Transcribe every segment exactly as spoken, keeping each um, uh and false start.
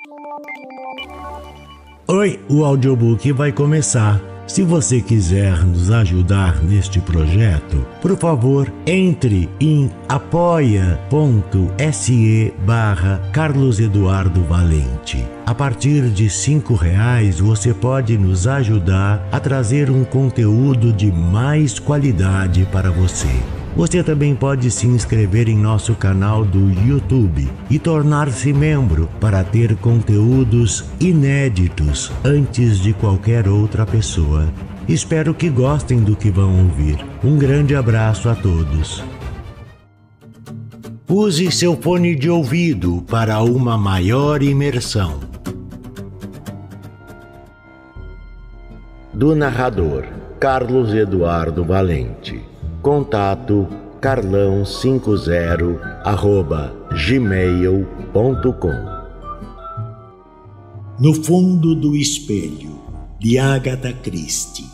Oi, o audiobook vai começar. Se você quiser nos ajudar neste projeto, por favor, entre em apoia.se barra Carlos Eduardo Valente. A partir de cinco reais você pode nos ajudar a trazer um conteúdo de mais qualidade para você. Você também pode se inscrever em nosso canal do YouTube e tornar-se membro para ter conteúdos inéditos antes de qualquer outra pessoa. Espero que gostem do que vão ouvir. Um grande abraço a todos. Use seu fone de ouvido para uma maior imersão. Do narrador Carlos Eduardo Valente. Contato carlão cinquenta arroba gmail ponto com. No fundo do espelho, de Agatha Christie.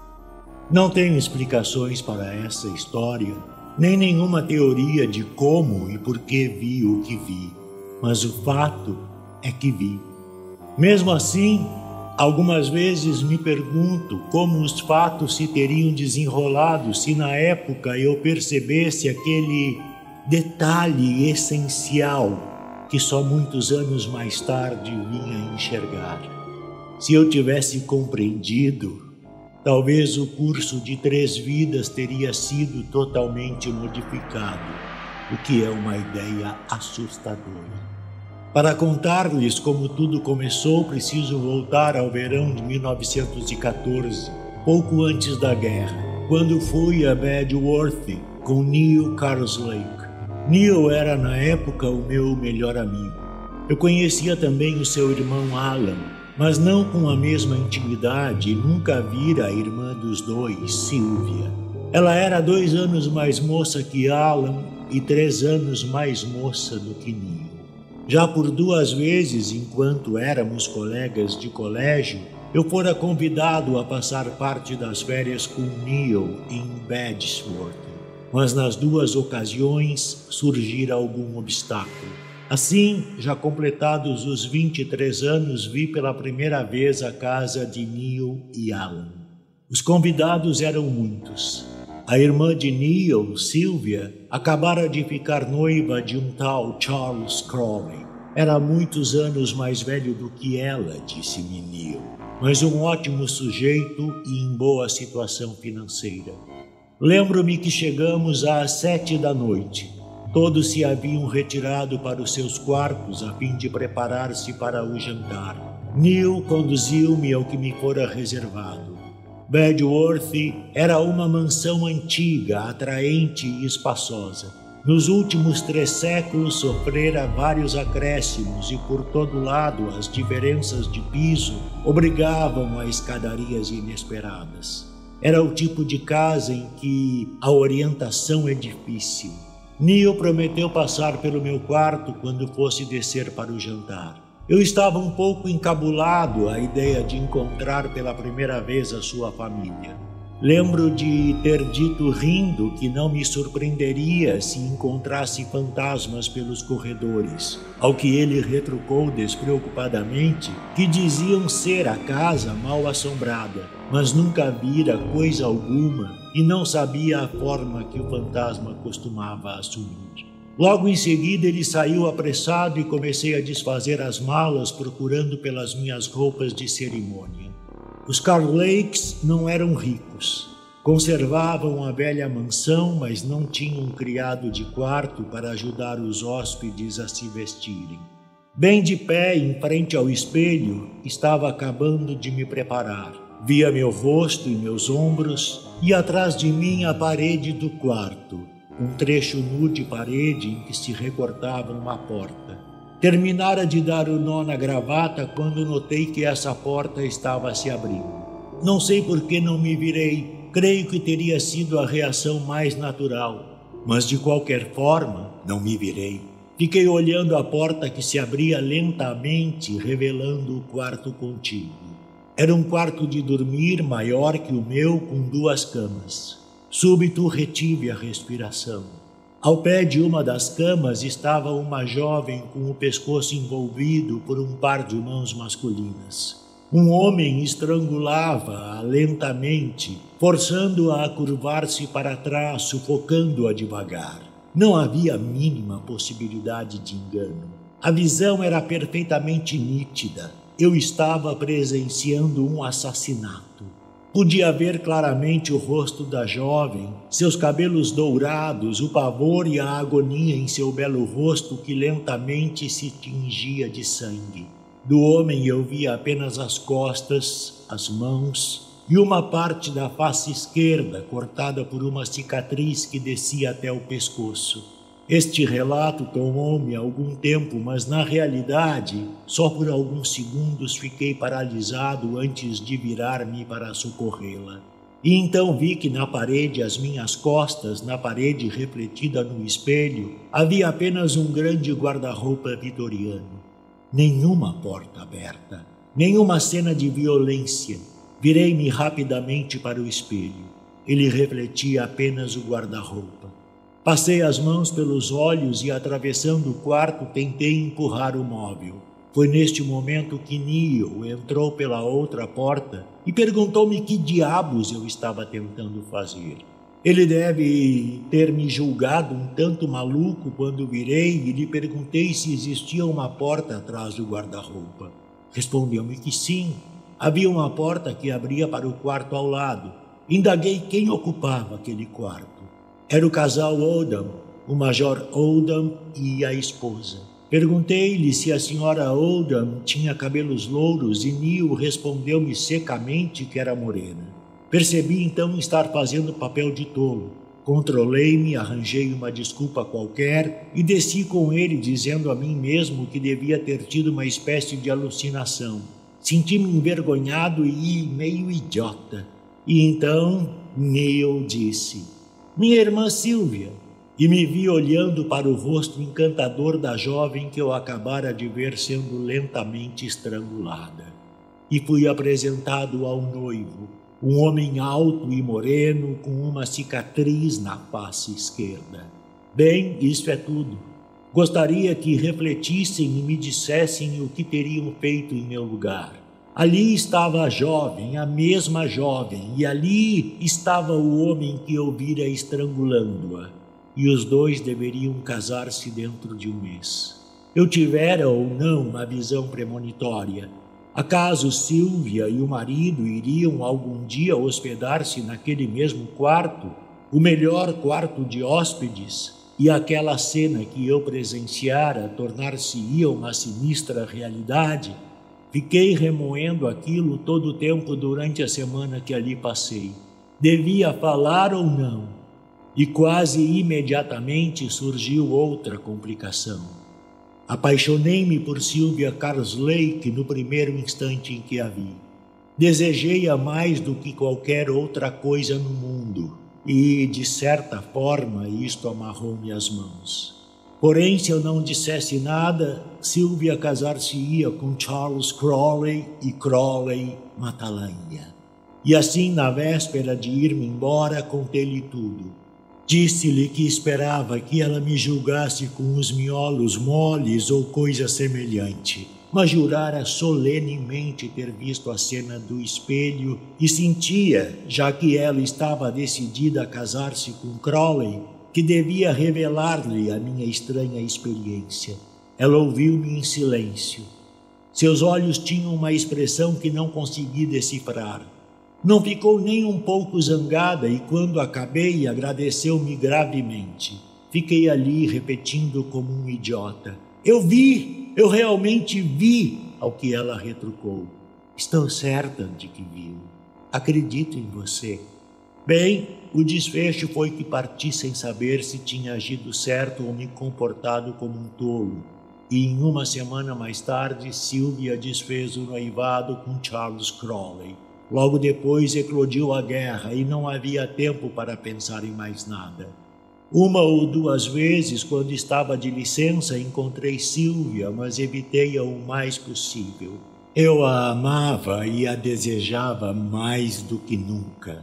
Não tenho explicações para essa história, nem nenhuma teoria de como e por que vi o que vi, mas o fato é que vi. Mesmo assim, algumas vezes me pergunto como os fatos se teriam desenrolado se na época eu percebesse aquele detalhe essencial que só muitos anos mais tarde vinha enxergar. Se eu tivesse compreendido, talvez o curso de três vidas teria sido totalmente modificado, o que é uma ideia assustadora. Para contar-lhes como tudo começou, preciso voltar ao verão de mil novecentos e quatorze, pouco antes da guerra, quando fui a Badworth com Neil Carslake. Neil era na época o meu melhor amigo. Eu conhecia também o seu irmão Alan, mas não com a mesma intimidade e nunca vira a irmã dos dois, Sylvia. Ela era dois anos mais moça que Alan e três anos mais moça do que Neil. Já por duas vezes, enquanto éramos colegas de colégio, eu fora convidado a passar parte das férias com Neil em Badworth, mas nas duas ocasiões surgira algum obstáculo. Assim, já completados os vinte e três anos, vi pela primeira vez a casa de Neil e Alan. Os convidados eram muitos. A irmã de Neil, Sylvia, acabara de ficar noiva de um tal Charles Crowley. Era muitos anos mais velho do que ela, disse-me Neil, mas um ótimo sujeito e em boa situação financeira. Lembro-me que chegamos às sete da noite. Todos se haviam retirado para os seus quartos a fim de preparar-se para o jantar. Neil conduziu-me ao que me fora reservado. Badworth era uma mansão antiga, atraente e espaçosa. Nos últimos três séculos sofrera vários acréscimos e por todo lado as diferenças de piso obrigavam a escadarias inesperadas. Era o tipo de casa em que a orientação é difícil. Neil prometeu passar pelo meu quarto quando fosse descer para o jantar. Eu estava um pouco encabulado à ideia de encontrar pela primeira vez a sua família. Lembro de ter dito rindo que não me surpreenderia se encontrasse fantasmas pelos corredores, ao que ele retrucou despreocupadamente que diziam ser a casa mal assombrada, mas nunca vira coisa alguma e não sabia a forma que o fantasma costumava assumir. Logo em seguida ele saiu apressado e comecei a desfazer as malas procurando pelas minhas roupas de cerimônia. Os Carlakes não eram ricos. Conservavam a velha mansão, mas não tinham um criado de quarto para ajudar os hóspedes a se vestirem. Bem de pé, em frente ao espelho, estava acabando de me preparar. Via meu rosto e meus ombros e atrás de mim a parede do quarto, um trecho nu de parede em que se recortava uma porta. Terminara de dar o nó na gravata quando notei que essa porta estava se abrindo. Não sei por que não me virei, creio que teria sido a reação mais natural, mas de qualquer forma não me virei. Fiquei olhando a porta que se abria lentamente, revelando o quarto contíguo. Era um quarto de dormir maior que o meu, com duas camas. Súbito retive a respiração. Ao pé de uma das camas estava uma jovem com o pescoço envolvido por um par de mãos masculinas. Um homem estrangulava-a lentamente, forçando-a a curvar-se para trás, sufocando-a devagar. Não havia a mínima possibilidade de engano. A visão era perfeitamente nítida. Eu estava presenciando um assassinato. Podia ver claramente o rosto da jovem, seus cabelos dourados, o pavor e a agonia em seu belo rosto que lentamente se tingia de sangue. Do homem eu via apenas as costas, as mãos e uma parte da face esquerda cortada por uma cicatriz que descia até o pescoço. Este relato tomou-me algum tempo, mas na realidade, só por alguns segundos fiquei paralisado antes de virar-me para socorrê-la. E então vi que na parede às minhas costas, na parede refletida no espelho, havia apenas um grande guarda-roupa vitoriano. Nenhuma porta aberta, nenhuma cena de violência. Virei-me rapidamente para o espelho. Ele refletia apenas o guarda-roupa. Passei as mãos pelos olhos e, atravessando o quarto, tentei empurrar o móvel. Foi neste momento que Neil entrou pela outra porta e perguntou-me que diabos eu estava tentando fazer. Ele deve ter me julgado um tanto maluco quando virei e lhe perguntei se existia uma porta atrás do guarda-roupa. Respondeu-me que sim. Havia uma porta que abria para o quarto ao lado. Indaguei quem ocupava aquele quarto. Era o casal Oldham, o Major Oldham e a esposa. Perguntei-lhe se a senhora Oldham tinha cabelos louros e Neil respondeu-me secamente que era morena. Percebi então estar fazendo papel de tolo. Controlei-me, arranjei uma desculpa qualquer e desci com ele dizendo a mim mesmo que devia ter tido uma espécie de alucinação. Senti-me envergonhado e meio idiota. E então Neil disse: "Minha irmã Sylvia", e me vi olhando para o rosto encantador da jovem que eu acabara de ver sendo lentamente estrangulada. E fui apresentado ao noivo, um homem alto e moreno com uma cicatriz na face esquerda. Bem, isso é tudo. Gostaria que refletissem e me dissessem o que teriam feito em meu lugar. Ali estava a jovem, a mesma jovem, e ali estava o homem que eu vira estrangulando-a. E os dois deveriam casar-se dentro de um mês. Eu tivera ou não uma visão premonitória. Acaso Sylvia e o marido iriam algum dia hospedar-se naquele mesmo quarto, o melhor quarto de hóspedes, e aquela cena que eu presenciara tornar-se-ia uma sinistra realidade? Fiquei remoendo aquilo todo o tempo durante a semana que ali passei. Devia falar ou não? E quase imediatamente surgiu outra complicação. Apaixonei-me por Sylvia Carslake no primeiro instante em que a vi. Desejei-a mais do que qualquer outra coisa no mundo, e, de certa forma, isto amarrou-me as mãos. Porém, se eu não dissesse nada, Sylvia casar-se-ia com Charles Crawley e Crawley matá-la-ia. E assim, na véspera de ir-me embora, contei-lhe tudo. Disse-lhe que esperava que ela me julgasse com os miolos moles ou coisa semelhante, mas jurara solenemente ter visto a cena do espelho e sentia, já que ela estava decidida a casar-se com Crawley, que devia revelar-lhe a minha estranha experiência. Ela ouviu-me em silêncio. Seus olhos tinham uma expressão que não consegui decifrar. Não ficou nem um pouco zangada e, quando acabei, agradeceu-me gravemente. Fiquei ali repetindo como um idiota: "Eu vi! Eu realmente vi!" Ao que ela retrucou: "Estou certa de que viu. Acredito em você." Bem, o desfecho foi que parti sem saber se tinha agido certo ou me comportado como um tolo. E em uma semana mais tarde, Sylvia desfez o noivado com Charles Crawley. Logo depois eclodiu a guerra e não havia tempo para pensar em mais nada. Uma ou duas vezes, quando estava de licença, encontrei Sylvia, mas evitei-a o mais possível. Eu a amava e a desejava mais do que nunca.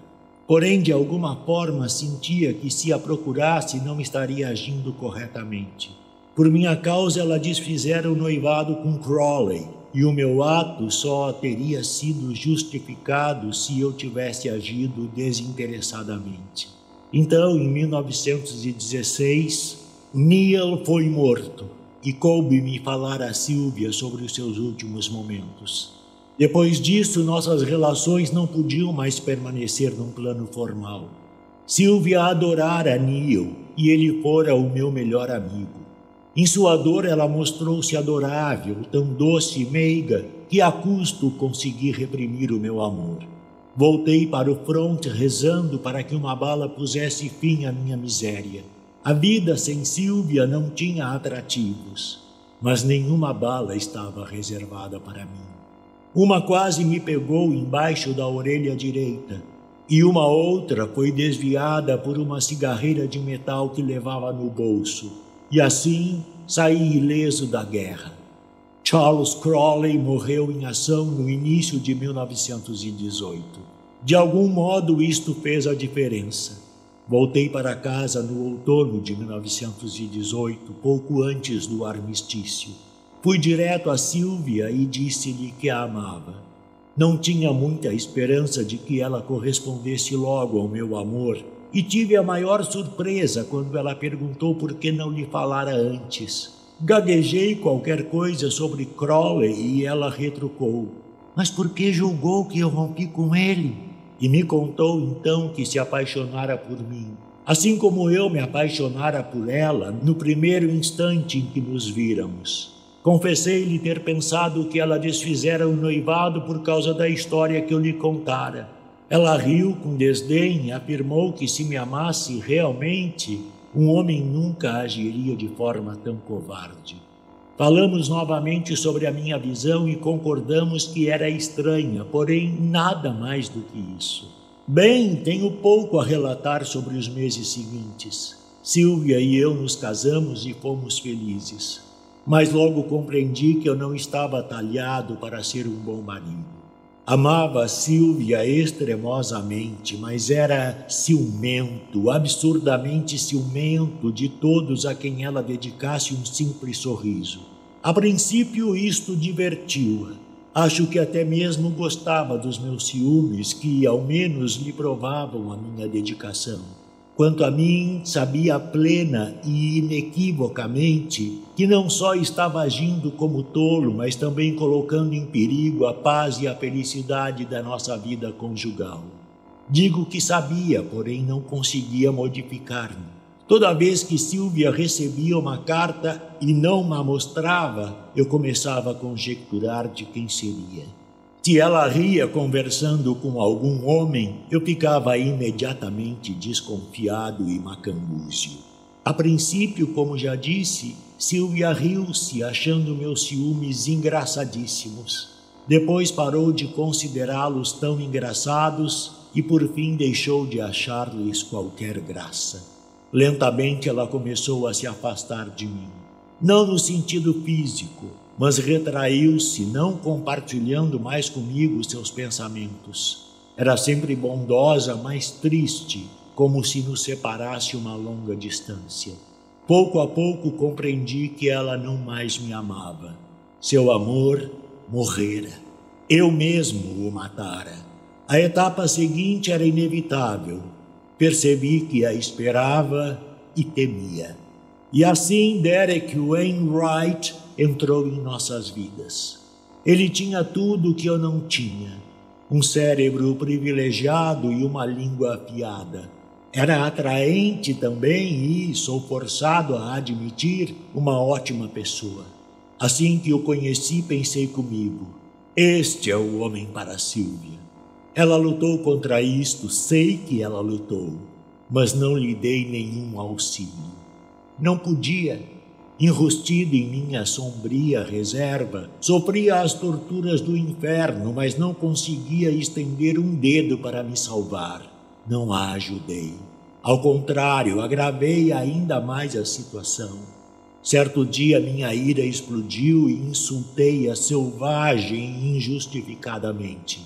Porém, de alguma forma, sentia que se a procurasse não estaria agindo corretamente. Por minha causa, ela desfizera o noivado com Crawley, e o meu ato só teria sido justificado se eu tivesse agido desinteressadamente. Então, em mil novecentos e dezesseis, Neil foi morto, e coube-me falar a Sylvia sobre os seus últimos momentos. Depois disso, nossas relações não podiam mais permanecer num plano formal. Sylvia adorara Neil, e ele fora o meu melhor amigo. Em sua dor, ela mostrou-se adorável, tão doce e meiga, que a custo consegui reprimir o meu amor. Voltei para o fronte rezando para que uma bala pusesse fim à minha miséria. A vida sem Sylvia não tinha atrativos, mas nenhuma bala estava reservada para mim. Uma quase me pegou embaixo da orelha direita, e uma outra foi desviada por uma cigarreira de metal que levava no bolso. E assim saí ileso da guerra. Charles Crawley morreu em ação no início de mil novecentos e dezoito. De algum modo isto fez a diferença. Voltei para casa no outono de mil novecentos e dezoito, pouco antes do armistício. Fui direto a Sylvia e disse-lhe que a amava. Não tinha muita esperança de que ela correspondesse logo ao meu amor, e tive a maior surpresa quando ela perguntou por que não lhe falara antes. Gaguejei qualquer coisa sobre Crawley e ela retrucou: "Mas por que julgou que eu rompi com ele?" E me contou então que se apaixonara por mim, assim como eu me apaixonara por ela no primeiro instante em que nos víramos. Confessei-lhe ter pensado que ela desfizera o noivado por causa da história que eu lhe contara. Ela riu com desdém e afirmou que se me amasse realmente, um homem nunca agiria de forma tão covarde. Falamos novamente sobre a minha visão e concordamos que era estranha, porém nada mais do que isso. Bem, tenho pouco a relatar sobre os meses seguintes. Sylvia e eu nos casamos e fomos felizes. Mas logo compreendi que eu não estava talhado para ser um bom marido. Amava a Sylvia extremosamente, mas era ciumento, absurdamente ciumento de todos a quem ela dedicasse um simples sorriso. A princípio isto divertiu-a. Acho que até mesmo gostava dos meus ciúmes, que ao menos lhe provavam a minha dedicação. Quanto a mim, sabia plena e inequivocamente que não só estava agindo como tolo, mas também colocando em perigo a paz e a felicidade da nossa vida conjugal. Digo que sabia, porém não conseguia modificar-me. Toda vez que Sylvia recebia uma carta e não ma mostrava, eu começava a conjecturar de quem seria. Se ela ria conversando com algum homem, eu ficava imediatamente desconfiado e macambúzio. A princípio, como já disse, Sylvia riu-se, achando meus ciúmes engraçadíssimos. Depois parou de considerá-los tão engraçados e por fim deixou de achar-lhes qualquer graça. Lentamente ela começou a se afastar de mim. Não no sentido físico, mas retraiu-se, não compartilhando mais comigo seus pensamentos. Era sempre bondosa, mas triste, como se nos separasse uma longa distância. Pouco a pouco compreendi que ela não mais me amava. Seu amor morrera. Eu mesmo o matara. A etapa seguinte era inevitável. Percebi que a esperava e temia. E assim Derek Wainwright entrou em nossas vidas. Ele tinha tudo o que eu não tinha. Um cérebro privilegiado e uma língua afiada. Era atraente também e, sou forçado a admitir, uma ótima pessoa. Assim que o conheci, pensei comigo: este é o homem para Sylvia. Ela lutou contra isto, sei que ela lutou, mas não lhe dei nenhum auxílio. Não podia. Enrustido em minha sombria reserva, sofria as torturas do inferno, mas não conseguia estender um dedo para me salvar. Não a ajudei. Ao contrário, agravei ainda mais a situação. Certo dia minha ira explodiu e insultei-a selvagem e injustificadamente.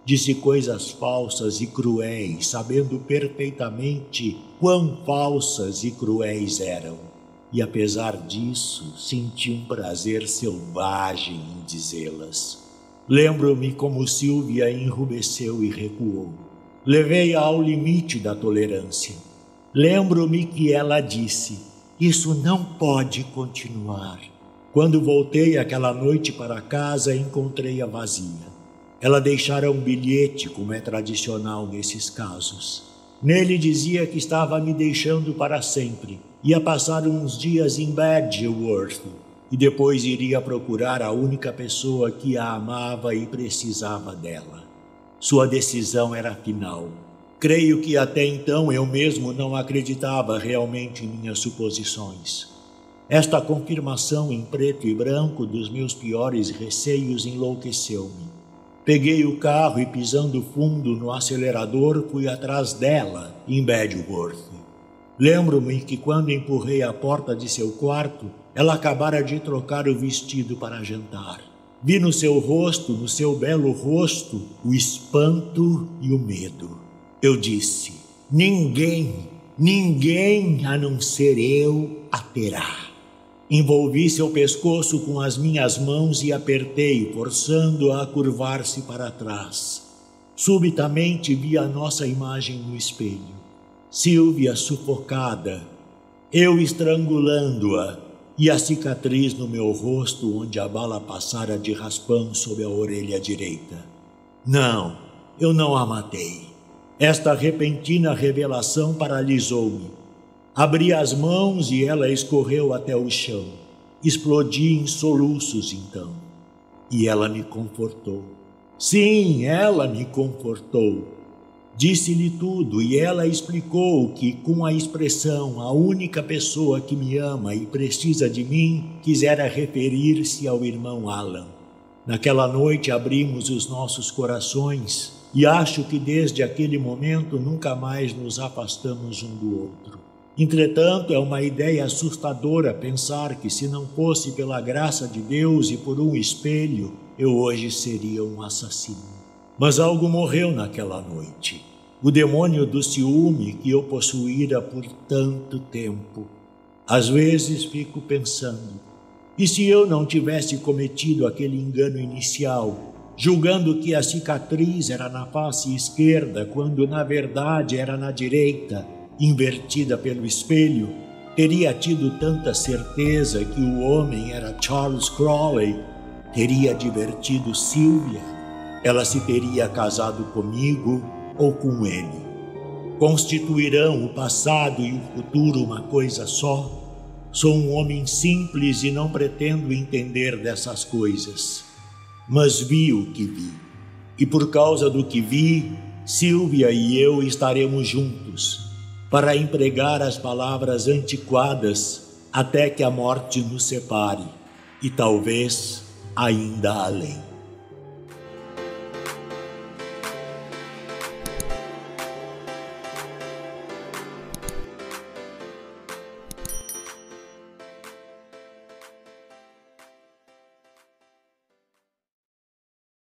Disse coisas falsas e cruéis, sabendo perfeitamente quão falsas e cruéis eram. E apesar disso, senti um prazer selvagem em dizê-las. Lembro-me como Silvia enrubesceu e recuou. Levei-a ao limite da tolerância. Lembro-me que ela disse: "Isso não pode continuar." Quando voltei aquela noite para casa, encontrei-a vazia. Ela deixara um bilhete, como é tradicional nesses casos. Nele dizia que estava me deixando para sempre. Ia passar uns dias em Badgeworth e depois iria procurar a única pessoa que a amava e precisava dela. Sua decisão era final. Creio que até então eu mesmo não acreditava realmente em minhas suposições. Esta confirmação em preto e branco dos meus piores receios enlouqueceu-me. Peguei o carro e, pisando fundo no acelerador, fui atrás dela, em Badgeworth. Lembro-me que quando empurrei a porta de seu quarto, ela acabara de trocar o vestido para jantar. Vi no seu rosto, no seu belo rosto, o espanto e o medo. Eu disse: "Ninguém, ninguém a não ser eu a terá." Envolvi seu pescoço com as minhas mãos e apertei, forçando-a a curvar-se para trás. Subitamente vi a nossa imagem no espelho. Silvia sufocada, eu estrangulando-a e a cicatriz no meu rosto onde a bala passara de raspão sob a orelha direita. Não, eu não a matei. Esta repentina revelação paralisou-me. Abri as mãos e ela escorreu até o chão. Explodi em soluços então. E ela me confortou. Sim, ela me confortou. Disse-lhe tudo e ela explicou que, com a expressão "a única pessoa que me ama e precisa de mim", quisera referir-se ao irmão Alan. Naquela noite abrimos os nossos corações e acho que desde aquele momento nunca mais nos afastamos um do outro. Entretanto, é uma ideia assustadora pensar que, se não fosse pela graça de Deus e por um espelho, eu hoje seria um assassino. Mas algo morreu naquela noite. O demônio do ciúme que eu possuíra por tanto tempo. Às vezes fico pensando, e se eu não tivesse cometido aquele engano inicial, julgando que a cicatriz era na face esquerda, quando na verdade era na direita, invertida pelo espelho, teria tido tanta certeza que o homem era Charles Crawley, teria divertido Silvia, ela se teria casado comigo ou com ele. Constituirão o passado e o futuro uma coisa só? Sou um homem simples e não pretendo entender dessas coisas, mas vi o que vi, e por causa do que vi, Silvia e eu estaremos juntos, para empregar as palavras antiquadas até que a morte nos separe, e talvez ainda além.